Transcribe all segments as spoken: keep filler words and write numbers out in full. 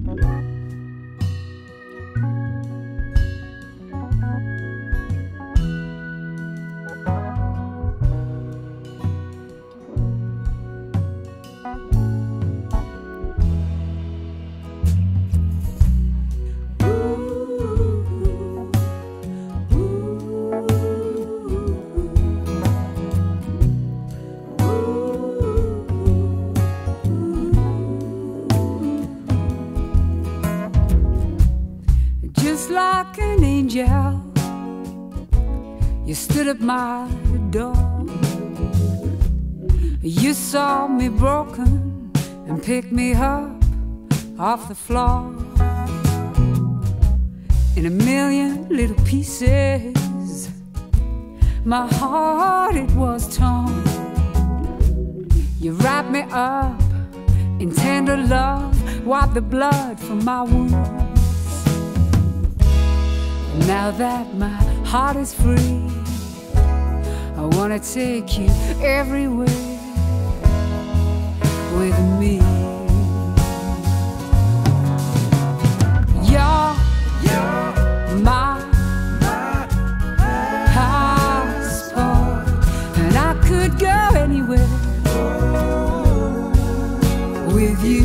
Just like an angel, you stood at my door. You saw me broken and picked me up off the floor. In a million little pieces, my heart, it was torn. You wrapped me up in tender love, wiped the blood from my wounds. Now that my heart is free, I wanna take you everywhere with me. You're, you're my, my passport, and I could go anywhere with you.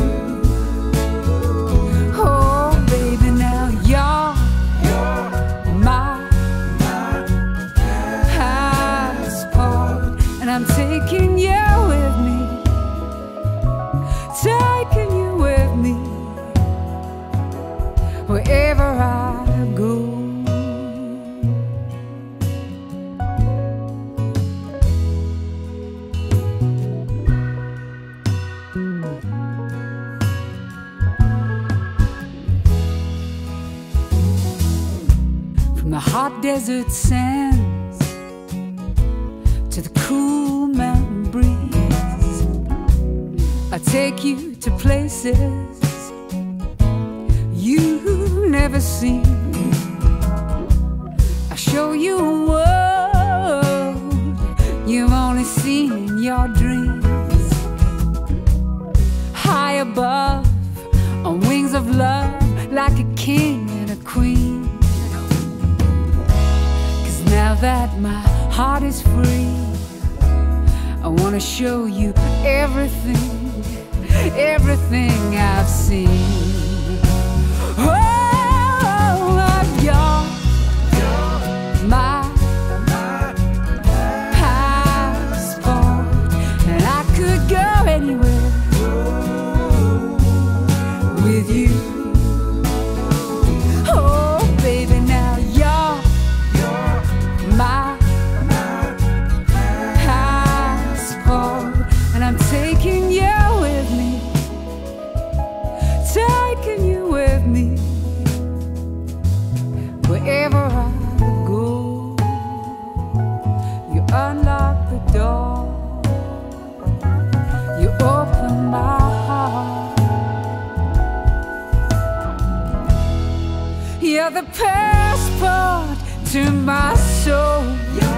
Oh, baby, now you're I'm taking you with me, taking you with me, wherever I go. From the hot desert sands to the cool mountain breeze, I take you to places you've never seen. I show you a world you've only seen in your dreams. High above, on wings of love, like a king and a queen. 'Cause now that my heart is free, I wanna show you everything, everything I've seen. Oh, you're, you're my, my passport, and I could go anywhere with you. Oh, baby, now you're, you're my taking you with me, taking you with me, wherever I go. You unlock the door, you open my heart. You're the passport to my soul.